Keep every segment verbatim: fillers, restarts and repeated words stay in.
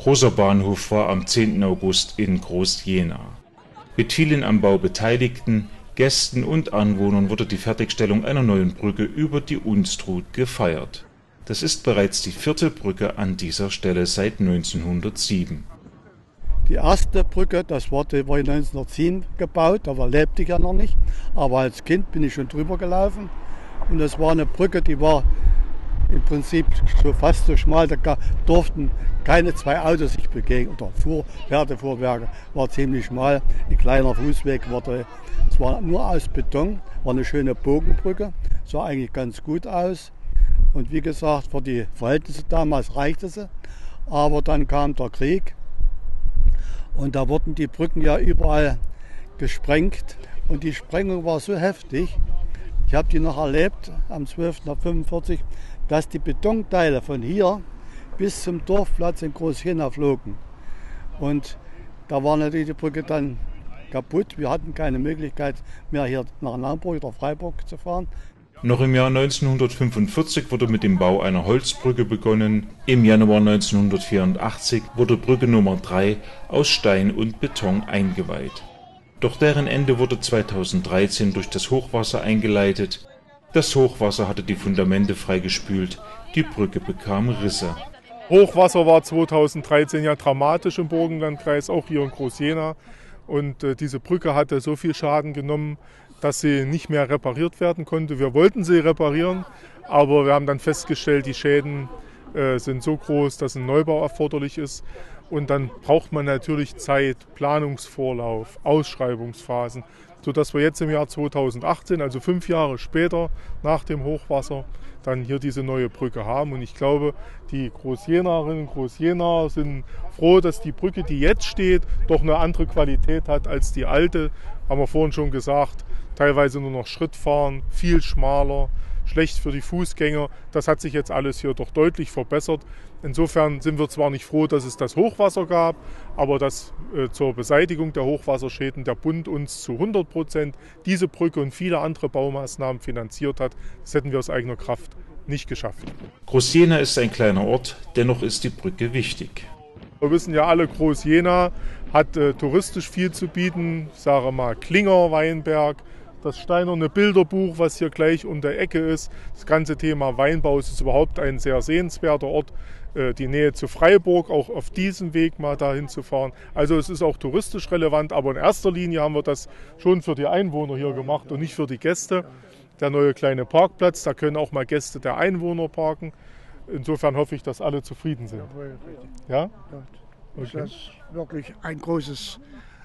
Großer Bahnhof war am zehnten August in Groß-Jena. Mit vielen am Bau Beteiligten, Gästen und Anwohnern wurde die Fertigstellung einer neuen Brücke über die Unstrut gefeiert. Das ist bereits die vierte Brücke an dieser Stelle seit neunzehnhundertsieben. Die erste Brücke, das war, die war neunzehnhundertsieben gebaut, da war, lebte ich ja noch nicht. Aber als Kind bin ich schon drüber gelaufen. Und das war eine Brücke, die war im Prinzip so fast so schmal, da durften keine zwei Autos sich begegnen. Oder Fuhr, Pferdefuhrwerke war ziemlich schmal, ein kleiner Fußweg war da. Es war nur aus Beton, war eine schöne Bogenbrücke, sah eigentlich ganz gut aus. Und wie gesagt, für die Verhältnisse damals reichte sie. Aber dann kam der Krieg. Und da wurden die Brücken ja überall gesprengt. Und die Sprengung war so heftig, ich habe die noch erlebt, am zwölften fünfundvierzig, dass die Betonteile von hier bis zum Dorfplatz in Groß-Jena flogen. Und da war natürlich die Brücke dann kaputt. Wir hatten keine Möglichkeit mehr hier nach Naumburg oder Freiburg zu fahren. Noch im Jahr neunzehnhundertfünfundvierzig wurde mit dem Bau einer Holzbrücke begonnen. Im Januar neunzehnhundertvierundachtzig wurde Brücke Nummer drei aus Stein und Beton eingeweiht. Doch deren Ende wurde zweitausenddreizehn durch das Hochwasser eingeleitet. Das Hochwasser hatte die Fundamente freigespült, die Brücke bekam Risse. Hochwasser war zweitausenddreizehn ja dramatisch im Burgenlandkreis, auch hier in Groß-Jena. Und äh, diese Brücke hatte so viel Schaden genommen, dass sie nicht mehr repariert werden konnte. Wir wollten sie reparieren, aber wir haben dann festgestellt, die Schäden äh, sind so groß, dass ein Neubau erforderlich ist. Und dann braucht man natürlich Zeit, Planungsvorlauf, Ausschreibungsphasen, sodass wir jetzt im Jahr zweitausendachtzehn, also fünf Jahre später nach dem Hochwasser, dann hier diese neue Brücke haben. Und ich glaube, die Groß-Jenerinnen und Groß-Jener sind froh, dass die Brücke, die jetzt steht, doch eine andere Qualität hat als die alte. Haben wir vorhin schon gesagt, teilweise nur noch Schrittfahren, viel schmaler, schlecht für die Fußgänger. Das hat sich jetzt alles hier doch deutlich verbessert. Insofern sind wir zwar nicht froh, dass es das Hochwasser gab, aber dass äh, zur Beseitigung der Hochwasserschäden der Bund uns zu hundert Prozent diese Brücke und viele andere Baumaßnahmen finanziert hat, das hätten wir aus eigener Kraft nicht geschafft. Groß-Jena ist ein kleiner Ort, dennoch ist die Brücke wichtig. Wir wissen ja alle, Groß-Jena hat äh, touristisch viel zu bieten. Ich sage mal Klinger, Weinberg, das Steinerne Bilderbuch, was hier gleich um der Ecke ist. Das ganze Thema Weinbau ist überhaupt ein sehr sehenswerter Ort. Äh, die Nähe zu Freiburg, auch auf diesem Weg mal dahin zu fahren. Also es ist auch touristisch relevant, aber in erster Linie haben wir das schon für die Einwohner hier gemacht und nicht für die Gäste. Der neue kleine Parkplatz, da können auch mal Gäste der Einwohner parken. Insofern hoffe ich, dass alle zufrieden sind. Ja? Okay. Das ist wirklich ein großes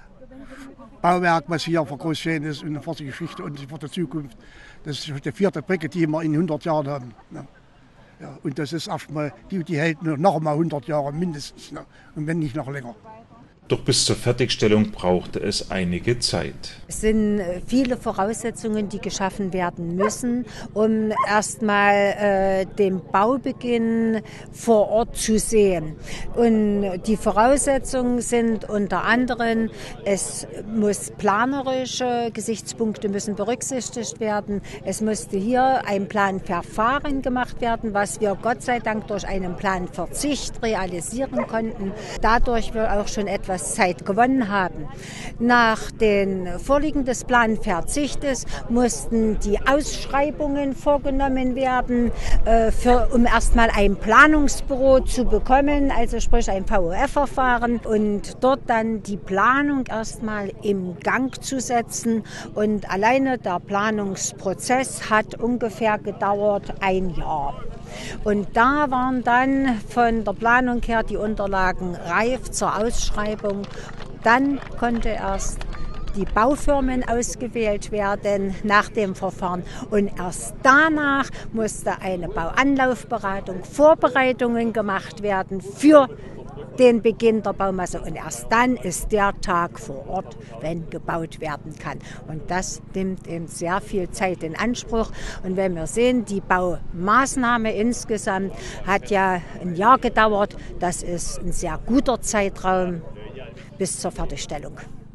Bauwerk, was hier für Groß-Jena ist und für die Geschichte und für die Zukunft. Das ist die vierte Brücke, die wir in hundert Jahren haben. Ja, und das ist erstmal, die, die hält noch mal hundert Jahre mindestens, und wenn nicht noch länger. Doch bis zur Fertigstellung brauchte es einige Zeit. Es sind viele Voraussetzungen, die geschaffen werden müssen, um erstmal äh, den Baubeginn vor Ort zu sehen. Und die Voraussetzungen sind unter anderem, es muss planerische Gesichtspunkte müssen berücksichtigt werden. Es musste hier ein Planverfahren gemacht werden, was wir Gott sei Dank durch einen Planverzicht realisieren konnten. Dadurch wir auch schon etwas Zeit gewonnen haben. Nach dem Vorliegen des Planverzichtes mussten die Ausschreibungen vorgenommen werden, äh, für, um erstmal ein Planungsbüro zu bekommen, also sprich ein V O F-Verfahren und dort dann die Planung erstmal im Gang zu setzen. Und alleine der Planungsprozess hat ungefähr gedauert ein Jahr. Und da waren dann von der Planung her die Unterlagen reif zur Ausschreibung. Dann konnte erst die Baufirmen ausgewählt werden nach dem Verfahren. Und erst danach musste eine Bauanlaufberatung, Vorbereitungen gemacht werden für den Beginn der Baumasse. Und erst dann ist der Tag vor Ort, wenn gebaut werden kann. Und das nimmt eben sehr viel Zeit in Anspruch. Und wenn wir sehen, die Baumaßnahme insgesamt hat ja ein Jahr gedauert. Das ist ein sehr guter Zeitraum bis zur Fertigstellung.